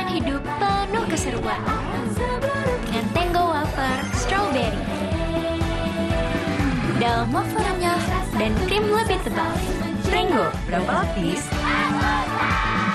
hidup penuh keseruan dengan Tango Wafer Strawberry. Dalam wafer renyah dan krim lebih tebal. Tango, berapa lapis?